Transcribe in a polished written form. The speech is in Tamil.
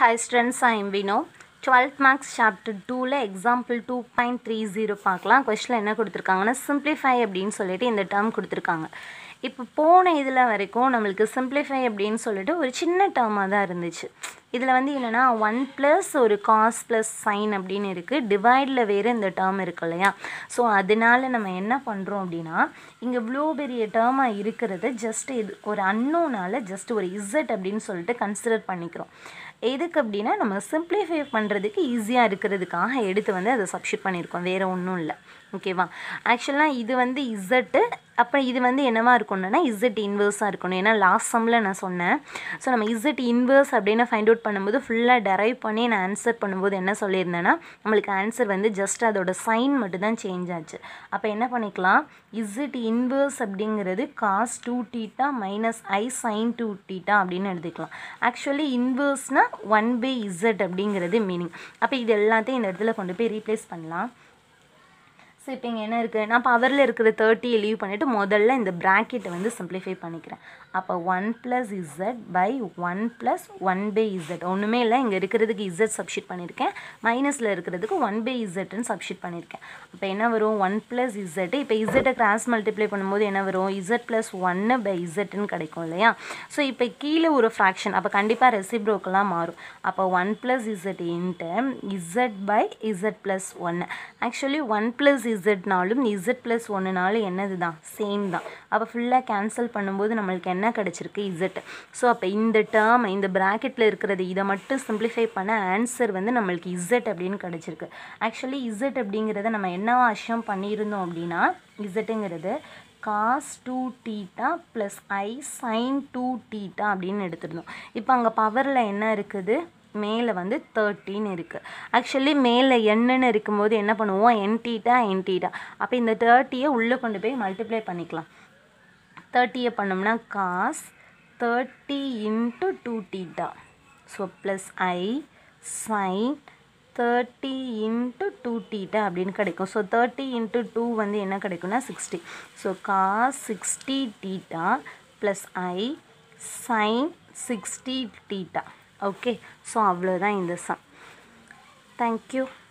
Hi students, I am Vino. 12th-Maths-Chapter 2ல example 2.30 பார்க்கலாம். கொஸ்டினில் என்ன கொடுத்துருக்காங்கன்னா simplify அப்படின்னு சொல்லிட்டு இந்த டேர்ம் கொடுத்துருக்காங்க. இப்போ போன இதில் வரைக்கும் நம்மளுக்கு simplify அப்படின்னு சொல்லிட்டு ஒரு சின்ன டேர்மாக தான் இருந்துச்சு. இதில் வந்து என்னென்னா 1 + ஒரு cos + sin அப்படின்னு இருக்குது. டிவைடில் வேறு இந்த டேர்ம் இருக்கு இல்லையா? ஸோ அதனால நம்ம என்ன பண்ணுறோம் அப்படின்னா இங்கே இவ்வளோ பெரிய டேர்மாக இருக்கிறது ஜஸ்ட் இது ஒரு அன்னோனால் ஜஸ்ட் ஒரு இசட் அப்படின்னு சொல்லிட்டு கன்சிடர் பண்ணிக்கிறோம். எதுக்கு அப்படின்னா நம்ம சிம்பிளிஃபை பண்ணுறதுக்கு ஈஸியாக இருக்கிறதுக்காக எடுத்து வந்து அதை சப்ஸ்டிட் பண்ணியிருக்கோம், வேறு ஒன்றும் இல்லை. ஓகேவா? ஆக்சுவலாக இது வந்து இசட்டு, அப்புறம் இது வந்து என்னவா இருக்கணும்னா இசட் இன்வர்ஸாக இருக்கணும். ஏன்னா லாஸ்ட் சம்மில் நான் சொன்னேன். ஸோ நம்ம இசட் இன்வர்ஸ் அப்படின்னு ஃபைண்ட் அவுட் பண்ணும்போது ஃபுல்லாக டெரைவ் பண்ணி நான் ஆன்சர் பண்ணும்போது என்ன சொல்லியிருந்தேன்னா நம்மளுக்கு ஆன்சர் வந்து ஜஸ்ட் அதோட சைன் மட்டும்தான் சேஞ்ச் ஆச்சு. அப்போ என்ன பண்ணிக்கலாம், இசட் இன்வர்ஸ் அப்படிங்கிறது cos 2θ - I sin 2θ அப்படின்னு எழுதிக்கலாம். ஆக்சுவலி இன்வர்ஸ்னால் 1/z அப்படிங்கிறது மீனிங். அப்போ இது எல்லாத்தையும் இந்த இடத்துல கொண்டு போய் ரீப்ளேஸ் பண்ணலாம். ஸோ இப்போ இங்கே என்ன இருக்குது, நான் பவரில் இருக்கிற 30 லீவ் பண்ணிவிட்டு முதல்ல இந்த ப்ராக்கெட்டை வந்து சிம்பிளிஃபை பண்ணிக்கிறேன். அப்போ 1 + z / 1 + 1/z ஒன்றுமே இல்லை, இங்கே இருக்கிறதுக்கு z சப்ஸ்டிட் பண்ணியிருக்கேன், மைனஸில் இருக்கிறதுக்கு 1/zன்னு சப்ஸ்டிட் பண்ணியிருக்கேன். அப்போ என்ன வரும், 1 + z. இப்போ z கிராஸ் மல்டிப்ளை பண்ணும்போது என்ன வரும், z + 1/zன்னு கிடைக்கும் இல்லையா? ஸோ இப்போ கீழே ஒரு ஃப்ராக்ஷன், அப்போ கண்டிப்பாக ரெசிப்ரோக்கெல்லாம் மாறும். அப்போ 1 + z × z/z + 1. ஆக்சுவலி 1 + zனாலும் z + 1நாலும் என்னது தான், சேம் தான். அப்போ ஃபுல்லாக கேன்சல் பண்ணும்போது நம்மளுக்கு என்ன கிடச்சிருக்கு, z. ஸோ அப்போ இந்த டேர்ம் இந்த ப்ராக்கெட்டில் இருக்கிறது இதை மட்டும் சிம்பிளிஃபை பண்ண ஆன்சர் வந்து நம்மளுக்கு z அப்படின்னு கிடச்சிருக்கு. ஆக்சுவலி z அப்படிங்கிறத நம்ம என்னவா அஷ்யூம் பண்ணியிருந்தோம் அப்படின்னா zங்கிறது cos 2θ + I sin 2θ அப்படின்னு எடுத்துருந்தோம். இப்போ அங்கே பவரில் என்ன இருக்குது, மேலே வந்து 13 இருக்குது. ஆக்சுவலி மேலே என்னன்னு இருக்கும்போது என்ன பண்ணுவோம், nθ. அப்போ இந்த 30யை உள்ளே கொண்டு போய் மல்டிப்ளை பண்ணிக்கலாம். 30யை பண்ணோம்னா cos 30 × 2θ. So plus I sin 30 × 2θ அப்படின்னு கிடைக்கும். ஸோ 30 × 2 வந்து என்ன கிடைக்கும்னா 60. So cos 60θ + I sin 60θ. Okay, so அவ்வளோதான் இந்த சம். தேங்க்யூ.